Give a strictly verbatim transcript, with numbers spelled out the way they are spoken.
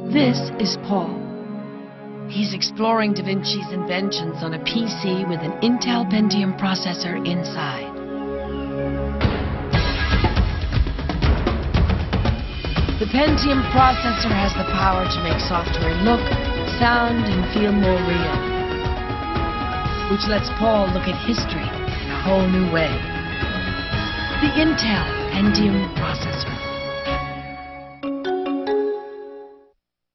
This is Paul. He's exploring Da Vinci's inventions on a P C with an Intel Pentium processor inside. The Pentium processor has the power to make software look, sound, and feel more real, which lets Paul look at history in a whole new way. The Intel Pentium processor.